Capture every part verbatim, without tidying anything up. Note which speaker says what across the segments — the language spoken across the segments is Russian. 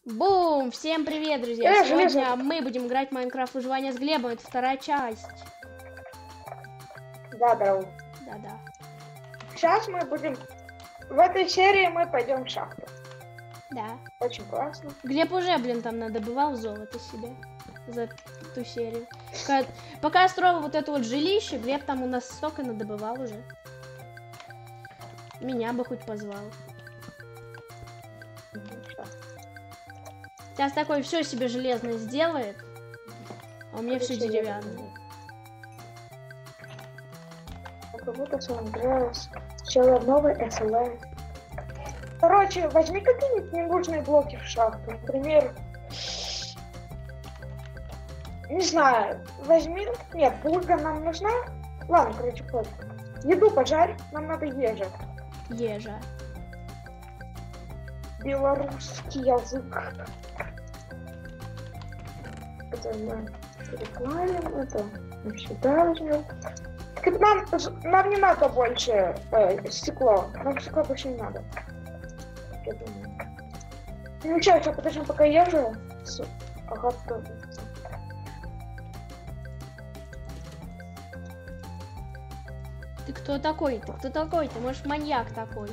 Speaker 1: Бум! Всем привет, друзья!
Speaker 2: Э,
Speaker 1: Сегодня
Speaker 2: железо.
Speaker 1: мы будем играть в Майнкрафт выживание с Глебом. Это вторая часть.
Speaker 2: Да, да.
Speaker 1: Да-да.
Speaker 2: Сейчас мы будем... В этой серии мы пойдем в шахту.
Speaker 1: Да.
Speaker 2: Очень классно.
Speaker 1: Глеб уже, блин, там надобывал золото себе за ту серию. Пока, пока я строил вот это вот жилище, Глеб там у нас столько надобывал уже. Меня бы хоть позвал. Сейчас такой все себе железное сделает, а у меня все деревянное.
Speaker 2: Как будто Сан Андреас. Все новый эс эл эс. Короче, возьми какие-нибудь ненужные блоки в шахту. Например... Не знаю. Возьми... Нет, булка нам нужна. Ладно, короче, пофиг. Еду пожарь. Нам надо ежа.
Speaker 1: Ежа.
Speaker 2: Белорусский язык. Это мы перекладем, это мы сюда возьмем. Так нам, нам не надо больше э, стекло. Нам стекло больше не надо. Я думаю. Ну что, сейчас подождем, пока ежу готовится.
Speaker 1: Ты кто такой? Ты кто такой? Ты, может, маньяк такой?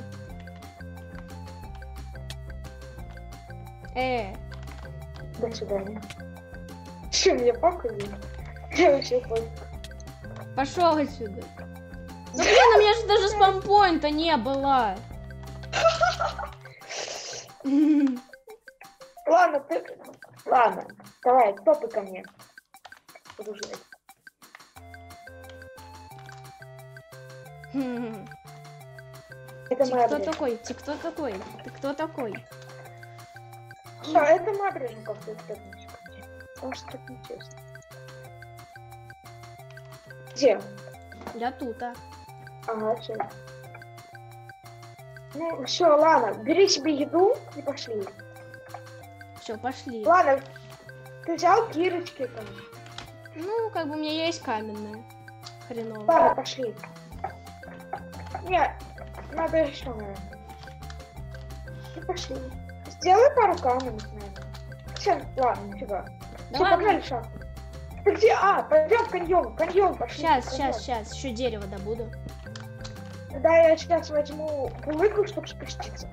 Speaker 1: Э.
Speaker 2: До свидания. Что, мне показывают? Я вообще понял.
Speaker 1: Пошел отсюда. Ну блин, у меня же даже спампоинта не было.
Speaker 2: Ладно, ты... Ладно, давай, топай ко мне. Буду ждать. Это
Speaker 1: Ты
Speaker 2: моя
Speaker 1: кто
Speaker 2: брешь.
Speaker 1: такой? Ты кто такой? Ты кто такой?
Speaker 2: Что, это мы обрежем как-то в пятом секунде. Потому что так нечестно. Где?
Speaker 1: Я тут, а.
Speaker 2: Ага, все. Ну, все, ладно, бери себе еду и пошли.
Speaker 1: Все, пошли.
Speaker 2: Ладно, ты взял кирочки там.
Speaker 1: Ну, как бы у меня есть каменная. Хреново.
Speaker 2: Ладно, пошли. Нет, надо еще, наверное. И пошли. Сделай пару каменных, наверное. Все, ладно, нифига.
Speaker 1: Да
Speaker 2: Все,
Speaker 1: ладно.
Speaker 2: погнали в шахту. Ты где? А, пойдем в каньон, каньон пошли.
Speaker 1: Сейчас,
Speaker 2: каньон.
Speaker 1: сейчас, сейчас. Еще дерево добуду.
Speaker 2: Да, я сейчас возьму булыгу, чтобы спуститься.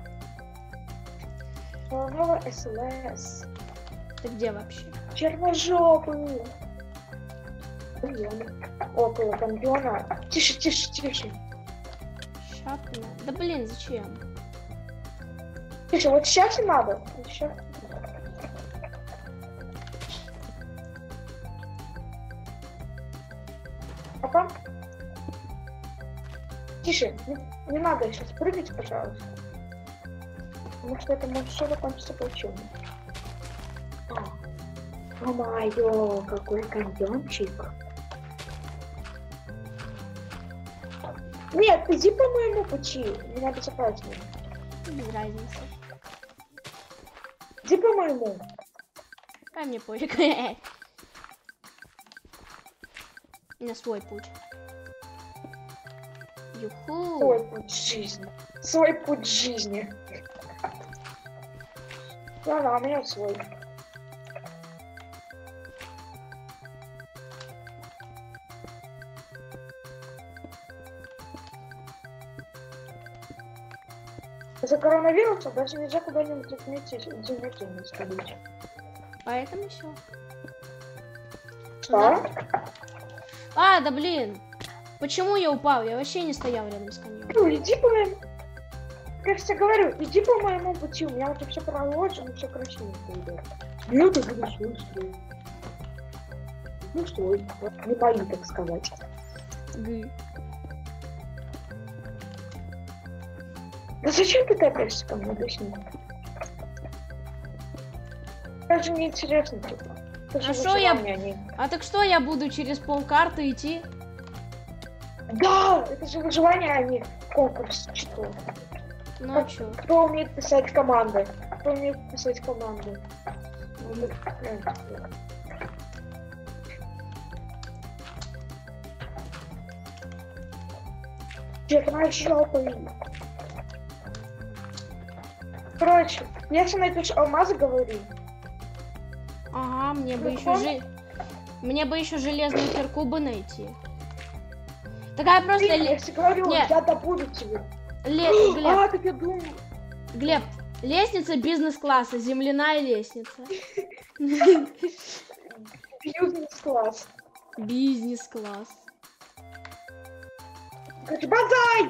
Speaker 2: Снова эс эл эс.
Speaker 1: Ты где вообще?
Speaker 2: Черножопый. Каньон. Около каньона. Тише, тише, тише.
Speaker 1: Шапка. Да блин, зачем?
Speaker 2: Тише, вот сейчас и надо. Вот сейчас. Опа. Тише, не, не надо сейчас прыгать, пожалуйста. Потому что это может все закончиться плачевно. О майо, какой каньончик. Нет, иди по моему пути. Меня безопаснее.
Speaker 1: Без разницы.
Speaker 2: Иди по моему.
Speaker 1: Дай мне пофиг. У меня свой путь. Юху.
Speaker 2: Свой путь жизни. Свой путь жизни. Ладно, у меня свой. Из-за коронавируса даже нельзя куда-нибудь отметить день сходить.
Speaker 1: Поэтому все.
Speaker 2: Что?
Speaker 1: А, да блин. Почему я упал? Я вообще не стоял рядом с каньоном.
Speaker 2: Ну, иди по моему... Как я говорю, иди по моему пути. У меня уже все проложено, все красиво будет. Ну, ты будешь свой строй. Ну, строй. Вот, не бои, так сказать.
Speaker 1: Гы.
Speaker 2: Да зачем ты копаешься ко мне, объясни? Даже не интересно, типа.
Speaker 1: А что я... А так что я буду через полкарты идти?
Speaker 2: Да, это же выживание, а не конкурс. Что?
Speaker 1: Ну а чё?
Speaker 2: Кто умеет писать команды? Кто умеет писать команды? Черная жопа. Короче, Если найдешь алмазы, говори.
Speaker 1: Ага, мне бы
Speaker 2: Ну,
Speaker 1: еще жи... Мне бы еще железную кирку бы найти. Такая просто...
Speaker 2: Ты,
Speaker 1: ле-
Speaker 2: я тебе говорю,
Speaker 1: Нет.
Speaker 2: я добуду тебе.
Speaker 1: ле- Глеб,
Speaker 2: А, так я думаю.
Speaker 1: Глеб, лестница бизнес-класса, земляная лестница.
Speaker 2: Бизнес-класс.
Speaker 1: Бизнес-класс.
Speaker 2: Короче, базай!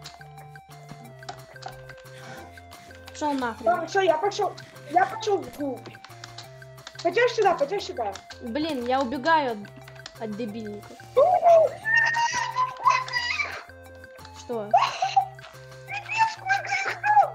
Speaker 1: Пошел нахрен.
Speaker 2: Ладно, все, я пошел. Я пошел вглубь. Пойдешь сюда, пойдешь сюда.
Speaker 1: Блин, я убегаю от, от дебильников. Что?
Speaker 2: Пипец, сколько их там!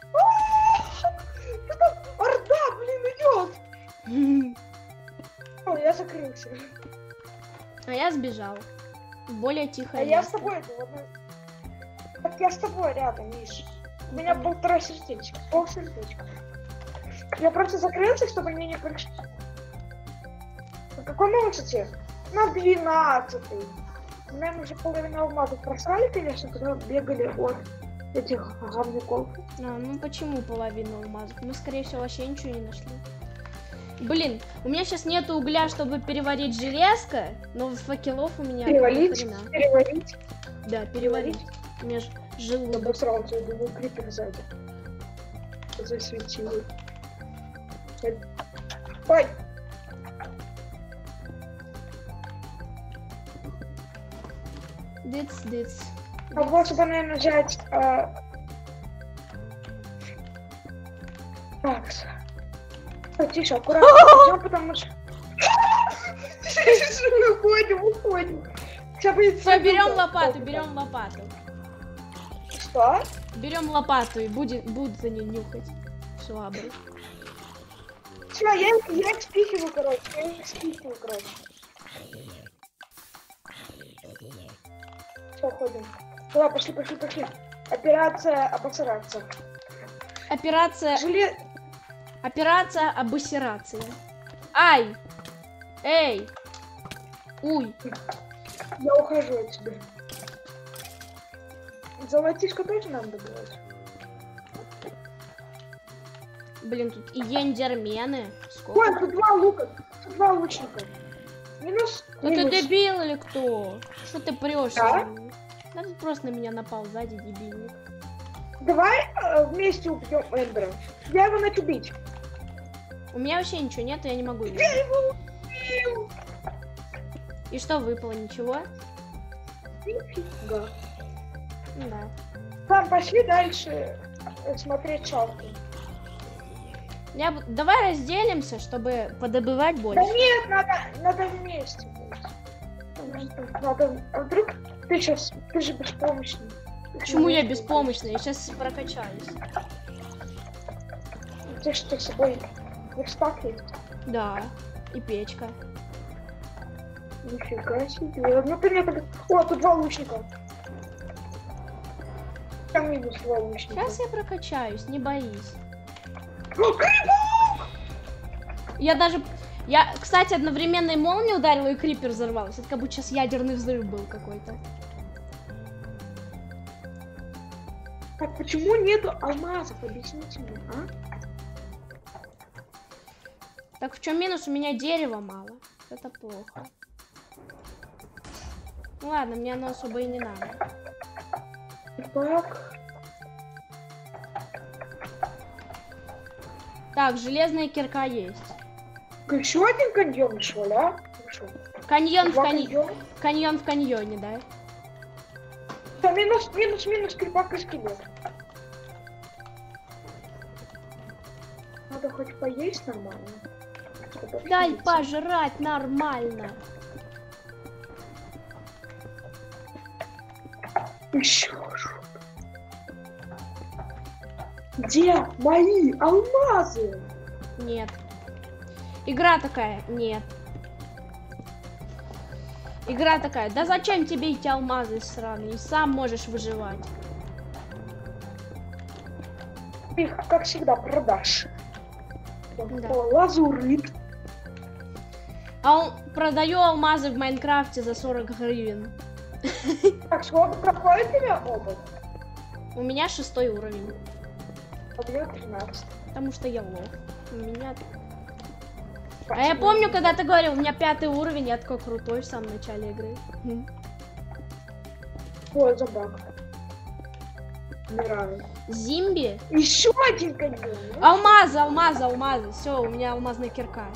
Speaker 2: Это орда, блин, идет! О, я закрылся.
Speaker 1: А я сбежал. Более тихо.
Speaker 2: А я с тобой иду. вот мы- Так я с тобой рядом, Миш. У меня полтора сердечка. Пол сердечка. Я просто закрылся, чтобы мне не пришли. На какой мы высоте? На двенадцатой. Наверное, уже половину алмазов просрали, конечно, когда бегали от этих говнюков.
Speaker 1: А, ну почему половину алмазов? Мы, скорее всего, вообще ничего не нашли. Блин, у меня сейчас нет угля, чтобы переварить железко, но факелов у меня
Speaker 2: Переварить?
Speaker 1: ни хрена.
Speaker 2: Переварить?
Speaker 1: Да, переварить. У меня ж
Speaker 2: Я
Speaker 1: желудок.
Speaker 2: обосрался, я думаю, крипер сзади. Засветил. Ой!
Speaker 1: Дыц, дыц.
Speaker 2: А вот, чтобы, наверное, взять... а, Так. Ой, тише, аккуратно. Идем, потому что... Уходим, уходим. Сейчас будет
Speaker 1: Все, берем
Speaker 2: салют.
Speaker 1: лопату, берем лопату.
Speaker 2: Что?
Speaker 1: Берем лопату и будет, будут за ней нюхать. Швабры.
Speaker 2: Все, я, я их спихиваю, короче. Я их спихиваю, короче. Все, ходим. Давай, пошли, пошли, пошли. Операция обосраться.
Speaker 1: Операция...
Speaker 2: Желе...
Speaker 1: Операция обосирация. Ай! Эй! Уй!
Speaker 2: Я ухожу от тебя. Золотишко тоже надо добывать.
Speaker 1: Блин, тут и ендермены.
Speaker 2: Ой,
Speaker 1: Сколько?
Speaker 2: тут два лука. Тут два лучника. Минус.
Speaker 1: Ну ты
Speaker 2: минус.
Speaker 1: дебил или кто? Что ты прешь?
Speaker 2: Да?
Speaker 1: Да ты просто на меня напал сзади, дебильник.
Speaker 2: Давай э, вместе убьем Эндера. Я его начну бить.
Speaker 1: У меня вообще ничего нет, я не могу.
Speaker 2: Я
Speaker 1: её.
Speaker 2: его убил.
Speaker 1: И что, выпало? Ничего?
Speaker 2: Нифига.
Speaker 1: Ну да.
Speaker 2: Там, пошли дальше э, смотреть шахту.
Speaker 1: Я... б- Давай разделимся, чтобы подобывать
Speaker 2: Да
Speaker 1: больше.
Speaker 2: нет, надо, надо вместе быть. Надо... А вдруг ты сейчас... Ты же беспомощный.
Speaker 1: Почему я беспомощная? Я сейчас прокачаюсь.
Speaker 2: Ты что, с собой верстак есть?
Speaker 1: Да. И печка.
Speaker 2: Нифига себе. Ну ты мне так... О, тут два лучника. Там минус два лучника.
Speaker 1: Сейчас я прокачаюсь, не боись.
Speaker 2: О, крипер!
Speaker 1: Я даже... Я, кстати, одновременно и молния ударила, и крипер взорвался. Это как будто сейчас ядерный взрыв был какой-то.
Speaker 2: Так, почему нету алмазов? Объясните мне, а?
Speaker 1: Так в чем минус? У меня дерева мало. Это плохо. Ну ладно, мне оно особо и не надо.
Speaker 2: Так.
Speaker 1: Так, железная кирка есть.
Speaker 2: Еще один каньон нашел, а? Хорошо.
Speaker 1: Каньон в,
Speaker 2: Два
Speaker 1: каньон...
Speaker 2: каньона.
Speaker 1: каньон в каньоне, да?
Speaker 2: Да, минус, минус, минус, крипак и скелет. Надо хоть поесть нормально. чтобы
Speaker 1: Дай
Speaker 2: объединиться.
Speaker 1: пожрать нормально.
Speaker 2: Еще раз. Где мои алмазы?
Speaker 1: Нет. Игра такая. Нет. Игра такая. Да зачем тебе эти алмазы сраные? Сам можешь выживать.
Speaker 2: Их, как всегда, продашь.
Speaker 1: Да.
Speaker 2: О, лазурит.
Speaker 1: А он продаю алмазы в Майнкрафте за сорок гривен.
Speaker 2: Так, сколько проходит у тебя опыт?
Speaker 1: У меня шестой уровень.
Speaker 2: А у меня тринадцать.
Speaker 1: Потому что я лох. У меня... А я помню, когда ты говорил, у меня пятый уровень, я такой крутой в самом начале игры.
Speaker 2: Ой, забак. Умираю.
Speaker 1: Зимби?
Speaker 2: Еще один каньон.
Speaker 1: Алмазы, алмазы, алмазы. Все, у меня алмазная кирка.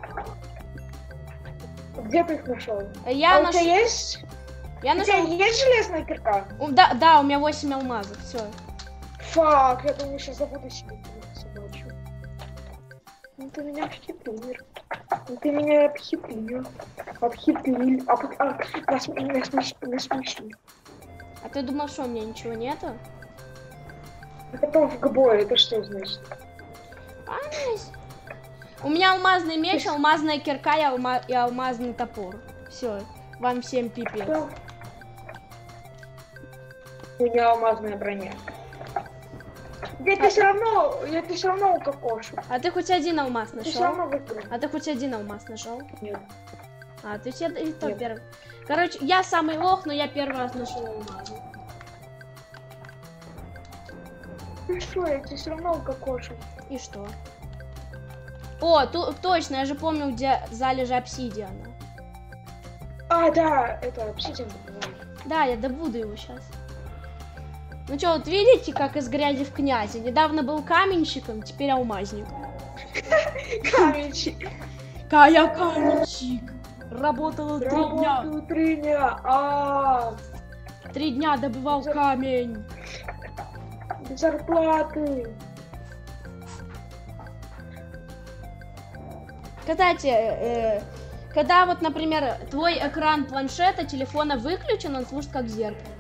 Speaker 2: Где ты их нашел?
Speaker 1: Я
Speaker 2: а
Speaker 1: наш...
Speaker 2: у тебя есть?
Speaker 1: Я
Speaker 2: у
Speaker 1: нашел...
Speaker 2: тебя есть железная кирка?
Speaker 1: У... Да, да, у меня восемь алмазов, все.
Speaker 2: Фак, я думаю, сейчас забуду себе собачью. Ну ты меня обхитрил. Ну ты меня обхитрил. Обхитрил. А, а, нас, нас, нас, нас смешили.
Speaker 1: А ты думал, что у меня ничего нету?
Speaker 2: Готов к бою, это что значит?
Speaker 1: А, у меня алмазный меч, алмазная кирка и, алма... и алмазный топор. Все, вам всем пипец.
Speaker 2: Что? У меня алмазная броня. Я ты все равно, я ты все равно укокошу.
Speaker 1: А ты хоть один алмаз
Speaker 2: Ты все равно
Speaker 1: нашел?
Speaker 2: выиграл.
Speaker 1: А ты хоть один алмаз нашел?
Speaker 2: Нет.
Speaker 1: А, ты все и то
Speaker 2: Нет.
Speaker 1: первый. Короче, я самый лох, но я первый раз нашел алмазы.
Speaker 2: Ну что, я тебе все равно укокошу.
Speaker 1: И что? О, ту, точно, я же помню, где залежи обсидиана.
Speaker 2: А, да, это обсидиан.
Speaker 1: Да, я добуду его сейчас. Ну что, вот видите, как из грязи в князи? Недавно был каменщиком, теперь алмазник.
Speaker 2: Каменщик.
Speaker 1: Кая каменщик. Работала три дня.
Speaker 2: Работаю три дня. А,
Speaker 1: Три дня добывал
Speaker 2: За-
Speaker 1: камень.
Speaker 2: без зарплаты.
Speaker 1: Кстати, э, когда вот, например, твой экран планшета, телефона выключен, он служит как зеркало.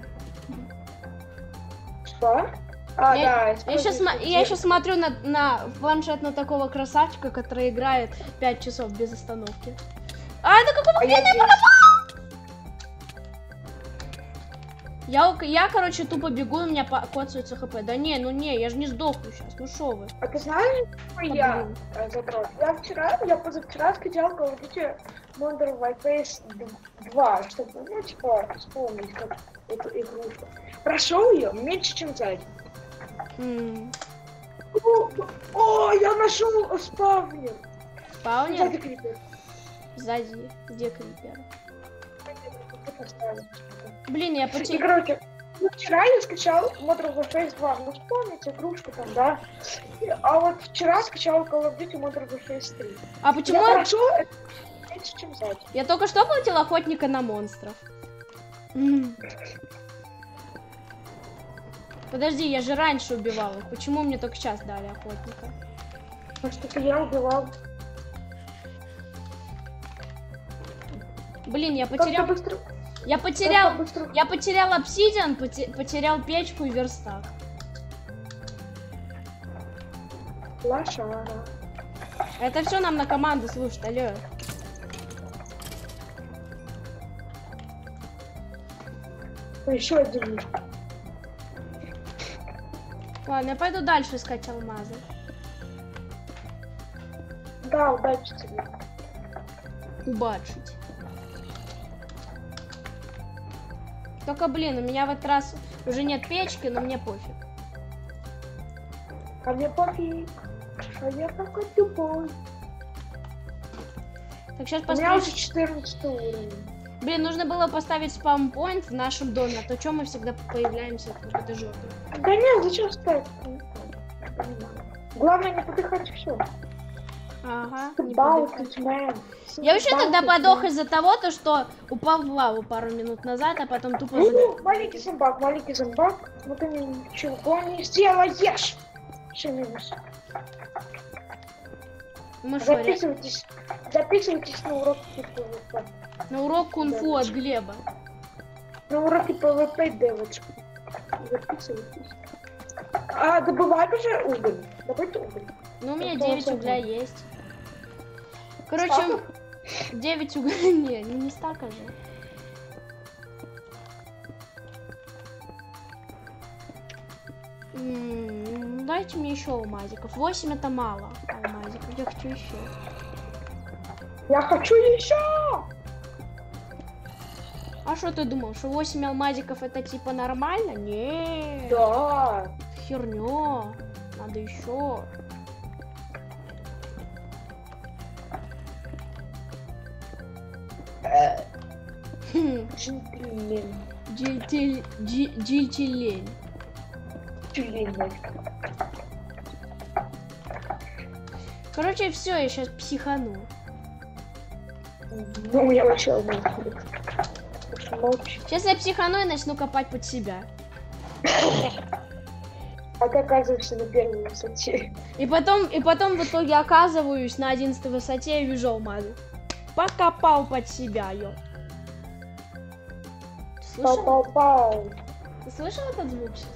Speaker 2: Что? А,
Speaker 1: Я-
Speaker 2: да.
Speaker 1: Я сейчас, я сейчас смотрю на, на планшет на такого красавчика, который играет пять часов без остановки. А, это какого
Speaker 2: А я
Speaker 1: хрена?
Speaker 2: здесь.
Speaker 1: Я, у- я, короче, тупо бегу, у меня по- коцается хп. Да не, ну не, я же не сдохну сейчас, ну шо вы.
Speaker 2: А ты знаешь, что я
Speaker 1: блин.
Speaker 2: э, задрот? Я вчера, я позавчера скачал Call of Duty Modern Warfare два, чтобы, ну, типа, вспомнить, как эту игрушку. Прошел ее меньше, чем за день.
Speaker 1: М,
Speaker 2: О, о, я нашел спавнер.
Speaker 1: Спаунер?
Speaker 2: Сзади крипер.
Speaker 1: Сзади. Где крипер?
Speaker 2: Ты поставил.
Speaker 1: Блин, я
Speaker 2: И,
Speaker 1: потерял.
Speaker 2: короче, ну, вчера я скачал Modern Warfare два, ну, вспомните, игрушку там, да? И- А вот вчера скачал Call of Duty Modern Warfare три.
Speaker 1: А почему
Speaker 2: Я
Speaker 1: я...
Speaker 2: прошел это меньше, чем за день.
Speaker 1: Я только что платил охотника на монстров. М. Подожди, я же раньше убивал их. Почему мне только сейчас дали охотника?
Speaker 2: Потому что это я убивал.
Speaker 1: Блин, я
Speaker 2: Как-то
Speaker 1: потерял...
Speaker 2: быстро.
Speaker 1: Я потерял...
Speaker 2: как-то быстро.
Speaker 1: Я потерял обсидиан, поте- потерял печку и верстак.
Speaker 2: Лошара.
Speaker 1: Это все нам на команду, слушай, алло.
Speaker 2: Еще один.
Speaker 1: Ладно, я пойду дальше искать алмазы.
Speaker 2: Да, удачи тебе.
Speaker 1: Убачить. Только, блин, у меня в этот раз уже нет печки, но мне пофиг.
Speaker 2: А мне пофиг. А я такой тупой.
Speaker 1: Так, сейчас
Speaker 2: У меня уже
Speaker 1: посмотрим.
Speaker 2: четырнадцатый уровень.
Speaker 1: Блин, нужно было поставить спаунпоинт в нашем доме, а то что мы всегда появляемся в какой-то жопе.
Speaker 2: Да нет, зачем ставить? Не понимаю. Главное не подыхать, все.
Speaker 1: Ага. не подыхай. Я вообще тогда подох из-за того, то, что упал в лаву пару минут назад, а потом тупо... за-
Speaker 2: Маленький зомбак, маленький зомбак. Ну ты ничего не сделаешь. Еще минус.
Speaker 1: Мы что, ре-
Speaker 2: Записывайтесь. Записывайтесь на уроки ПВП.
Speaker 1: на урок кунг-фу от Глеба.
Speaker 2: На уроки ПВП, девочки. Записывайтесь. А, добывать уже уголь. Добыть уголь.
Speaker 1: Ну, у меня
Speaker 2: Какого
Speaker 1: девять
Speaker 2: цвета?
Speaker 1: угля есть. Короче,
Speaker 2: Стаков?
Speaker 1: девять угля... Не, ну не стака же. М, Дайте мне еще алмазиков. восемь это мало алмазиков. Я хочу еще.
Speaker 2: Я хочу еще!
Speaker 1: А что ты думал, что восемь алмазиков это типа нормально? Не,
Speaker 2: Да.
Speaker 1: херня. Надо еще.
Speaker 2: Джентльмен.
Speaker 1: Джильтиль... джи- Джильтилень.
Speaker 2: Тюлень.
Speaker 1: Короче, все, я сейчас психану.
Speaker 2: Ну, у меня вообще один кубик. Молчи.
Speaker 1: Сейчас я психану и начну копать под себя.
Speaker 2: А ты оказываешься на первой высоте.
Speaker 1: И потом, и потом в итоге оказываюсь на одиннадцатой высоте и вижу алмазы. Покопал под себя, ё. Ты слышал?
Speaker 2: Пау-пау-пау.
Speaker 1: Ты слышал этот звук сейчас?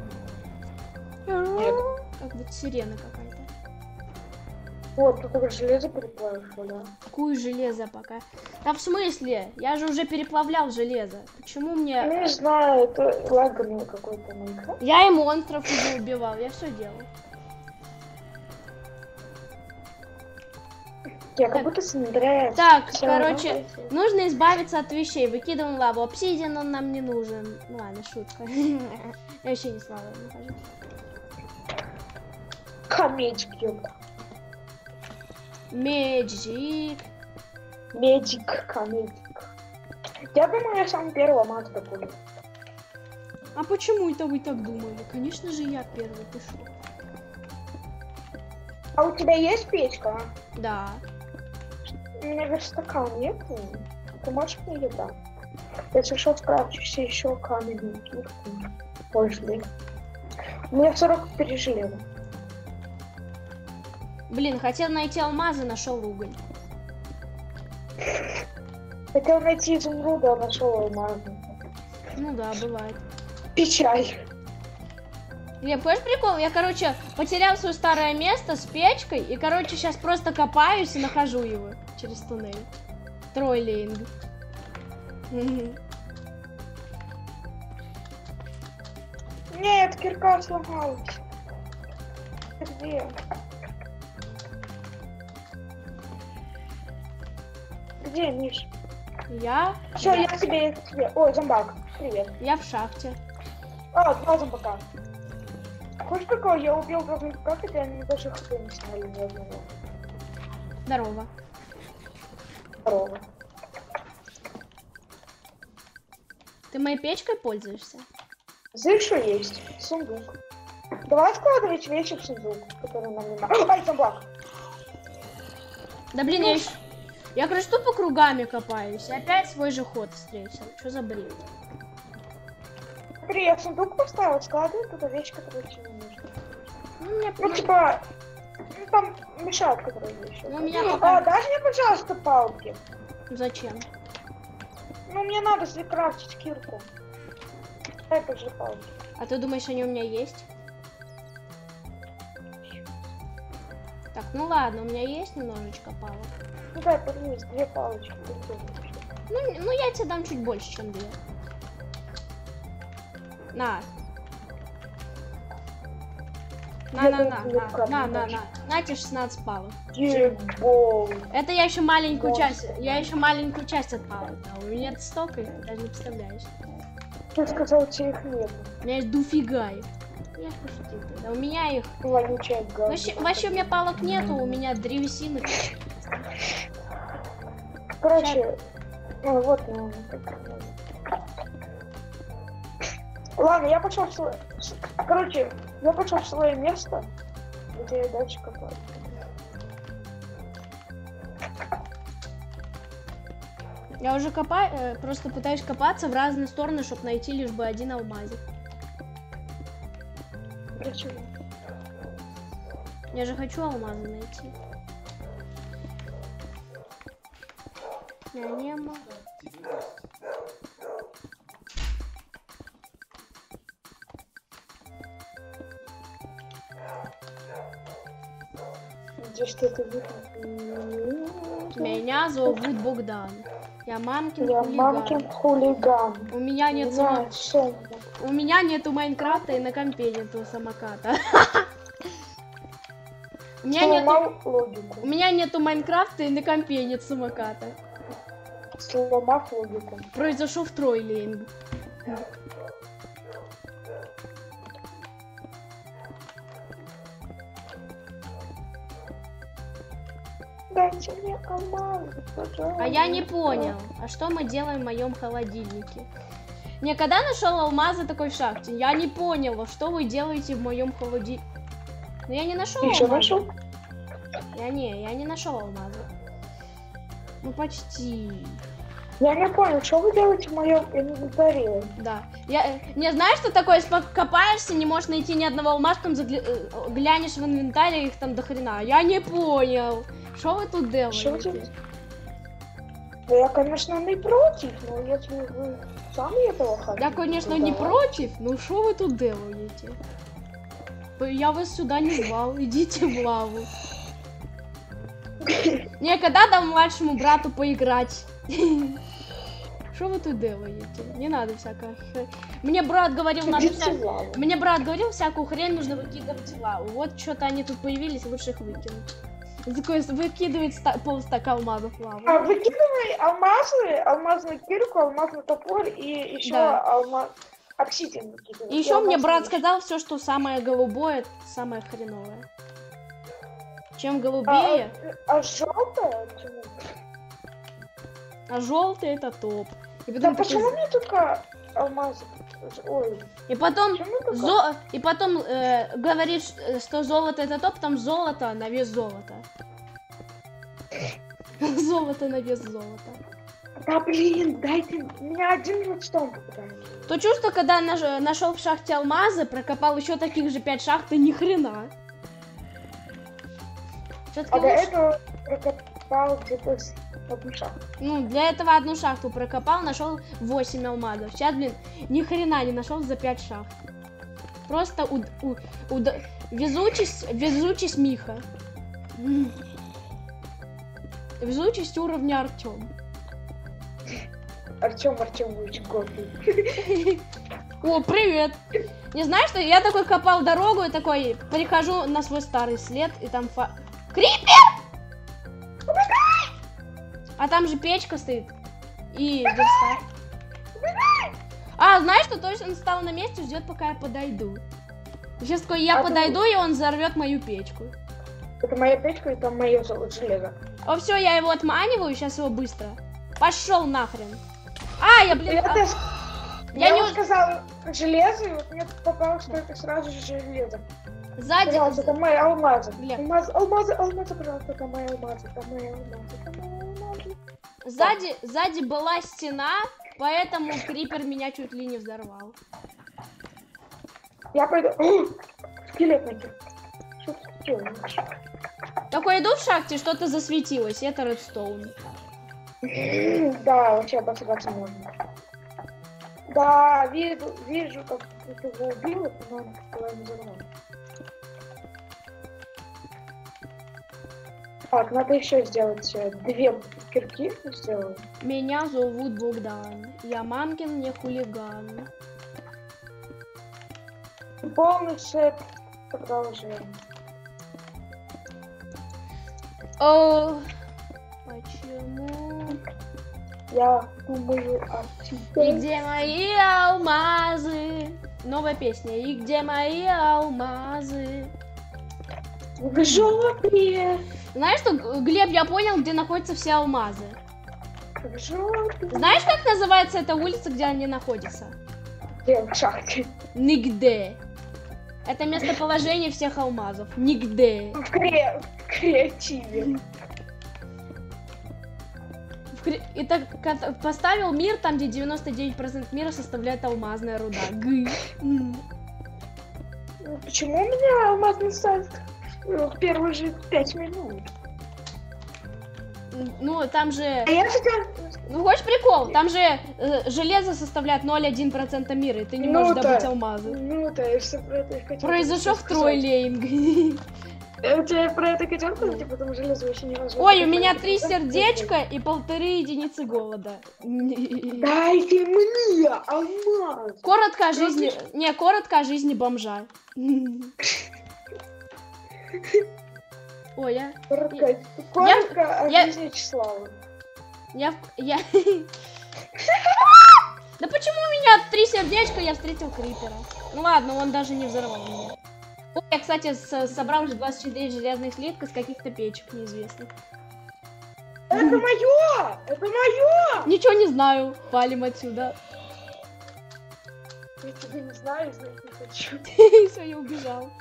Speaker 2: Нет.
Speaker 1: Как будто сирена какая-то.
Speaker 2: Вот, ты только железо переплавишь, да?
Speaker 1: Какую железо пока? Да в смысле? Я же уже переплавлял железо. Почему мне...
Speaker 2: Ну, не знаю, это лагерный какой-то Майнкрафт.
Speaker 1: Я и монстров уже убивал, я все делал.
Speaker 2: Я как будто смотря...
Speaker 1: Так,
Speaker 2: Всё,
Speaker 1: короче,
Speaker 2: ну,
Speaker 1: нужно избавиться от вещей. Выкидываем лаву. Обсидиан он нам не нужен. Ну ладно, шутка. Я вообще не с лавой нахожу.
Speaker 2: Камечек, ёпта.
Speaker 1: Меджик.
Speaker 2: Медик, камедик. Я думаю, я сам первый алмаз добуду.
Speaker 1: А почему это вы так думали? Конечно же я первый пишу.
Speaker 2: А у тебя есть печка?
Speaker 1: Да.
Speaker 2: У меня верстака нет. Ты можешь мне ее дать? Если что, скрафчусь еще каменную кирку. Позже. У меня сорок четыре железа.
Speaker 1: Блин, хотел найти алмазы, нашел уголь.
Speaker 2: Хотел найти изумруда, а нашел алмазы.
Speaker 1: Ну да, бывает.
Speaker 2: Печаль.
Speaker 1: Я, понимаешь, прикол? Я, короче, потерял свое старое место с печкой, и, короче, сейчас просто копаюсь и нахожу его через туннель. Тройлинг.
Speaker 2: Нет, кирка сломалась. Ты где? Где, Миш?
Speaker 1: Я?
Speaker 2: Все, я тебе, я тебе. Ой, зомбак, привет.
Speaker 1: Я в шахте.
Speaker 2: А, два зомбака. Хочешь какой? Я убил два зомбака, хотя они даже хп не сняли ни одного.
Speaker 1: Здорово.
Speaker 2: Здорово.
Speaker 1: Ты моей печкой пользуешься?
Speaker 2: Знаешь, что есть? Сундук. Давай складывать вещи в сундук, который нам не надо. Ай, зомбак!
Speaker 1: Да блин, я еще... Я, короче, тупо кругами копаюсь, и опять свой же ход встретил. Что за бред?
Speaker 2: Смотри, я в сундук поставил, складываю туда вещи, которые тебе не нужны.
Speaker 1: Ну, мне...
Speaker 2: Ну, типа, ну, там мешают, которые вещи.
Speaker 1: Ну, у меня
Speaker 2: а,
Speaker 1: пока...
Speaker 2: дай мне, пожалуйста, палки.
Speaker 1: Зачем?
Speaker 2: Ну, мне надо закрафтить кирку. Дай, пожалуйста, палки.
Speaker 1: А ты думаешь, они у меня есть? Так, ну ладно, у меня есть немножечко палок.
Speaker 2: Ну, дай, поднись, две палочки.
Speaker 1: Ну, ну, я тебе дам чуть больше, чем две. На. На, на, на, на, на, на, на. На тебе шестнадцать палок.
Speaker 2: Ебол.
Speaker 1: Это я еще маленькую
Speaker 2: Боже.
Speaker 1: часть, я еще маленькую часть от палок дал. У меня столько, их, даже не представляешь.
Speaker 2: Ты сказал, тебе их нет.
Speaker 1: У меня есть дофига их. Я пошутил тогда. У меня их...
Speaker 2: Вонючая говно.
Speaker 1: Вообще, вообще у меня палок нету, у меня древесины.
Speaker 2: Короче, ну, вот, ну, ладно, я пошел в свое... Короче, я пошел в свое место, где я дальше копаю.
Speaker 1: Я уже копаю, э, просто пытаюсь копаться в разные стороны, чтобы найти лишь бы один алмазик.
Speaker 2: Почему?
Speaker 1: Я же хочу алмазы найти. Я не могу.
Speaker 2: Где что-то видно?
Speaker 1: Меня зовут Богдан. Я мамкин
Speaker 2: Я
Speaker 1: хулиган.
Speaker 2: мамкин хулиган.
Speaker 1: У меня нет
Speaker 2: У
Speaker 1: сама...
Speaker 2: меня сон.
Speaker 1: У меня нету Майнкрафта и на компе нету самоката. У меня нету...
Speaker 2: Сломал логику.
Speaker 1: У меня нету Майнкрафта и на компе нет самоката.
Speaker 2: Сломав логику.
Speaker 1: Произошел тройлинг.
Speaker 2: Дайте мне алмазы, пожалуйста.
Speaker 1: А я не понял, а что мы делаем в моем холодильнике? Не, когда нашел алмазы такой в шахте, я не понял, что вы делаете в моем холодильнике. Но я не нашел
Speaker 2: Еще
Speaker 1: алмазы.
Speaker 2: нашел?
Speaker 1: Я не, я не нашел алмазы. Ну почти.
Speaker 2: Я не понял, что вы делаете в моем инвентаре?
Speaker 1: Да. Я не знаю, что такое, если покопаешься, не можешь найти ни одного алмаза, потом загля... глянешь в инвентарь, их там до хрена. Я не понял. Что вы тут делаете?
Speaker 2: Да я, конечно, не против, но если вы сами этого хотите.
Speaker 1: Я, конечно,
Speaker 2: то
Speaker 1: не
Speaker 2: давай.
Speaker 1: против, но что вы тут делаете? Я вас сюда не звал, идите в лаву. Не, когда дам младшему брату поиграть? Что вы тут делаете? Не надо всякое. Мне брат говорил, надо вся... Мне брат говорил, всякую хрень нужно выкидывать в лаву. Вот что-то они тут появились, лучше их выкинуть. Такой выкидывает ста... полстака алмазов в лаву.
Speaker 2: А выкидывай алмазы, алмазную кирку, алмазный топор и еще
Speaker 1: Да.
Speaker 2: алмаз... обсидиан выкидывай.
Speaker 1: И еще мне брат сказал все, что самое голубое, это самое хреновое. Чем голубее,
Speaker 2: А, а желтое? Почему?
Speaker 1: а желтый это топ. И
Speaker 2: Да
Speaker 1: потом, такой-
Speaker 2: почему мне только алмазы? Ой,
Speaker 1: и потом,
Speaker 2: почему только...
Speaker 1: зо... и потом э, говорит, ш- что золото это топ, там золото на вес золота. Золото на вес золота.
Speaker 2: Да блин, дайте мне один редстоун попадает.
Speaker 1: То чувство, когда наш- нашел в шахте алмазы, прокопал еще таких же пять шахт, и ни хрена. Всё-таки
Speaker 2: А до
Speaker 1: лучше-
Speaker 2: этого прокопал где-то с- одну шахту.
Speaker 1: Ну, для этого одну шахту прокопал, нашел восемь алмазов. Сейчас, блин, ни хрена не нашел за пять шахт. Просто у, у, уда- везучесть, везучесть Миха. М. Везучесть уровня Артем.
Speaker 2: Артем Артемович Гофи.
Speaker 1: О, привет! Не знаешь, что я такой копал дорогу и такой прихожу на свой старый след, и там фа... Крипер! А там же печка стоит. И верстак. А, знаешь, что точно он стал на месте, ждет, пока я подойду. Сейчас такой, я
Speaker 2: А ты-
Speaker 1: подойду, и он взорвет мою печку.
Speaker 2: Это моя печка, это мое железо.
Speaker 1: О, все, я его отманиваю, сейчас его быстро. Пошел нахрен. А, я, блин,
Speaker 2: Я,
Speaker 1: а-
Speaker 2: даже-
Speaker 1: я
Speaker 2: я
Speaker 1: не
Speaker 2: уже
Speaker 1: уж-
Speaker 2: сказала железо, и вот мне попалось, что это сразу же железо.
Speaker 1: сзади...
Speaker 2: Пожалуйста, это мои алмазы.
Speaker 1: Глеб.
Speaker 2: Алмазы, алмазы, алмазы, пожалуйста, это мои алмазы, это мои алмазы, это мои алмазы.
Speaker 1: Сзади, сзади была стена, поэтому крипер меня чуть ли не взорвал.
Speaker 2: Я пойду. О, скелет найти. Что ты делаешь?
Speaker 1: Такой иду в шахте, что-то засветилось, это редстоун.
Speaker 2: Да, вообще обосраться можно. Да, вижу, вижу, как ты его убил, но он не взорвал. Так, надо еще сделать э, две кирки сделаю.
Speaker 1: Меня зовут Богдан, я мамкин, не хулиган.
Speaker 2: Полный сет продолжение.
Speaker 1: О, почему?
Speaker 2: Я думаю о
Speaker 1: И
Speaker 2: тебе.
Speaker 1: где мои алмазы? Новая песня. И где мои алмазы?
Speaker 2: В желтые.
Speaker 1: Знаешь что, Г- Глеб, я понял, где находятся все алмазы.
Speaker 2: В желтые.
Speaker 1: Знаешь, как называется эта улица, где они находятся?
Speaker 2: Где в шахте?
Speaker 1: Нигде. Это местоположение всех алмазов. Нигде.
Speaker 2: В, кре... в креативе.
Speaker 1: В кре- И так кат- поставил мир там, где девяносто девять процентов мира составляет алмазная руда. Гы. М.
Speaker 2: Ну, почему у меня алмазный сайт в первые же пять минут?
Speaker 1: Ну, там же...
Speaker 2: А я хотел...
Speaker 1: Ну, хочешь прикол? Там же э, железо составляет ноль целых одна десятая процента мира, и ты не
Speaker 2: Ну
Speaker 1: можешь
Speaker 2: да.
Speaker 1: добыть алмазы.
Speaker 2: Ну, да, я все про это и хотел.
Speaker 1: Произошел
Speaker 2: сказать.
Speaker 1: троллинг.
Speaker 2: Я тебя про это хотел сказать, потому железо вообще невозможно.
Speaker 1: Ой, у меня три сердечка и полторы единицы голода.
Speaker 2: Дайте мне алмаз.
Speaker 1: Коротко о жизни... Не, коротко о жизни бомжа. Ой, я...
Speaker 2: Коротко, коротко о
Speaker 1: я-
Speaker 2: жизни Числава.
Speaker 1: Я... я... Да почему у меня три сердечка, я встретил крипера? Ну ладно, он даже не взорвал меня. Ой, я, кстати, с- собрал уже двадцать четыре железных слитка с каких-то печек неизвестных.
Speaker 2: Это мое! Это мое!
Speaker 1: Ничего не знаю. Валим отсюда.
Speaker 2: Я тебя не знаю, знать не хочу.
Speaker 1: Все, я убежал.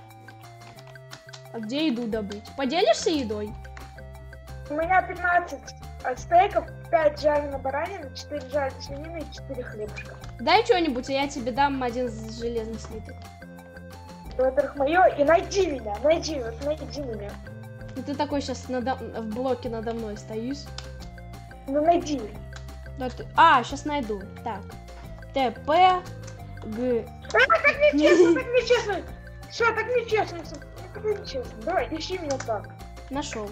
Speaker 1: А где еду добыть? Поделишься едой?
Speaker 2: У меня пятнадцать стейков, пять жареной баранины, четыре жареной свинины и четыре хлебушка.
Speaker 1: Дай что-нибудь, и я тебе дам один железный слиток.
Speaker 2: Во-первых, мое, и найди меня, найди, вот найди меня.
Speaker 1: И ты такой сейчас надо... в блоке надо мной стоишь.
Speaker 2: Ну найди.
Speaker 1: Да ты... А, сейчас найду. Так. ТП Г.
Speaker 2: А, так нечестно, так нечестно. Все, так нечестно. Так нечестно. Давай, ищи меня так.
Speaker 1: Нашел.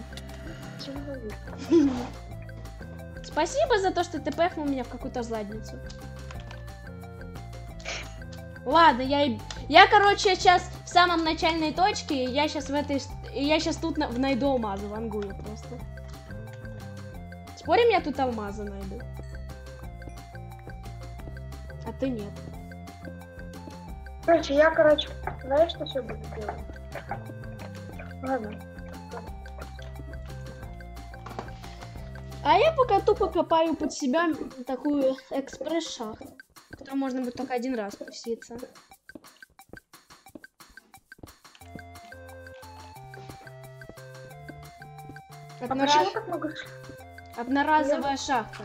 Speaker 1: Спасибо за то, что ты пэхнул меня в какую-то задницу. Ладно, я, я, короче, сейчас в самом начальной точке, и я сейчас в этой, я сейчас тут на, найду алмазы, вангую просто. Спорим, я тут алмазы найду? А ты нет.
Speaker 2: Короче, я, короче, знаешь, что все буду делать? Ладно.
Speaker 1: А я пока тупо копаю под себя такую экспресс-шахту, в которую можно будет только один раз спуститься.
Speaker 2: А
Speaker 1: Однораз...
Speaker 2: почему так много?
Speaker 1: Одноразовая шахта.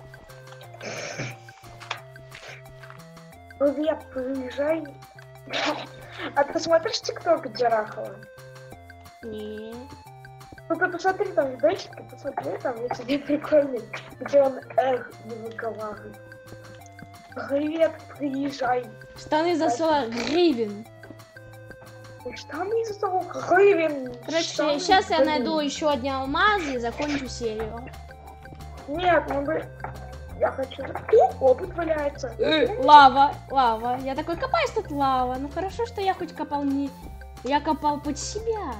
Speaker 2: Привет, приезжай. А ты смотришь ТикТок Джарахова?
Speaker 1: Не.
Speaker 2: Ну ты посмотри там видосики, посмотри, там есть один прикольный, где он эх не выговаривает. Привет, приезжай.
Speaker 1: Штаны за сорок гривен.
Speaker 2: Штаны за сорок гривен.
Speaker 1: Короче,
Speaker 2: Штаны
Speaker 1: сейчас я
Speaker 2: гривен.
Speaker 1: найду еще одни алмазы и закончу серию.
Speaker 2: Нет, мы бы... Я хочу... О, опыт валяется.
Speaker 1: Лава, лава. Я такой, копаюсь тут лава. Ну хорошо, что я хоть копал не... Я копал под себя.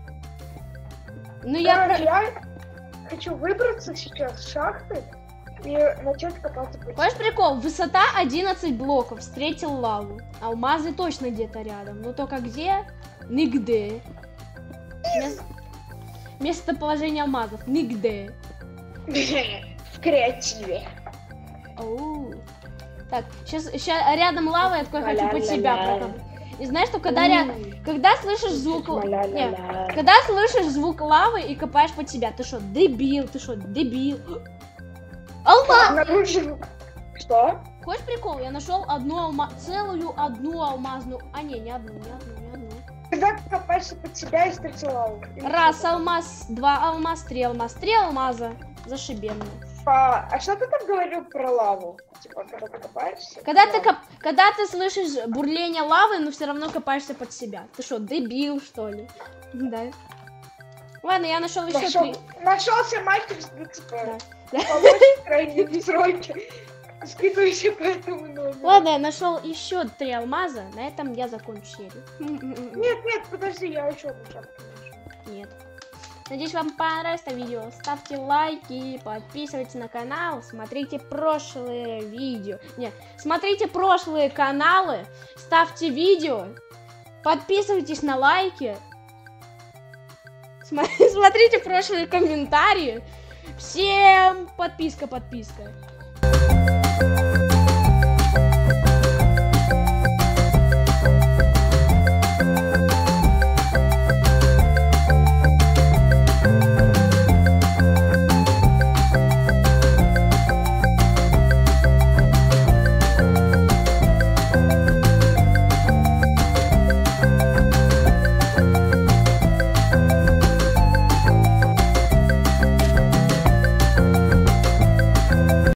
Speaker 1: Ну я...
Speaker 2: Короче,
Speaker 1: Про...
Speaker 2: я хочу выбраться сейчас с шахты и начать копаться под
Speaker 1: Понимаешь прикол? Высота одиннадцать блоков. Встретил лаву. Алмазы точно где-то рядом. Но только где? Нигде. Мест... Местоположение алмазов. Нигде.
Speaker 2: в креативе.
Speaker 1: Оу. Так, сейчас, сейчас рядом лава, я такой хочу под себя прокопать. И знаешь, что когда, ряд... когда слышишь звук... Не, когда слышишь звук лавы и копаешь под себя, ты что, дебил, ты что, дебил. Алмаз!
Speaker 2: Что?
Speaker 1: Хочешь прикол? Я нашел одну алма... целую одну алмазную... А, не, не одну, не одну, не одну.
Speaker 2: Когда ты копаешься под себя и встретил лаву?
Speaker 1: Раз алмаз, два алмаз, три алмаз, три алмаза. Зашибенно.
Speaker 2: А, а что ты там говорил про лаву? Типа, когда ты копаешься?
Speaker 1: Когда ты, коп... когда ты слышишь бурление лавы, но все равно копаешься под себя. Ты что, дебил, что ли? Да. Ладно, я нашел еще
Speaker 2: Нашел...
Speaker 1: три.
Speaker 2: Нашелся мастер с ДЦП.
Speaker 1: Да.
Speaker 2: Помочь в крайней сроке. Скидывайся по этому номеру.
Speaker 1: Ладно, я нашел еще три алмаза. На этом я закончу серию.
Speaker 2: Нет, нет, подожди, я еще одну шапку нашел.
Speaker 1: Нет. Надеюсь, вам понравилось это видео. Ставьте лайки, подписывайтесь на канал, смотрите прошлые видео. Нет, смотрите прошлые каналы, ставьте видео, подписывайтесь на лайки, смотрите прошлые комментарии. Всем подписка, подписка.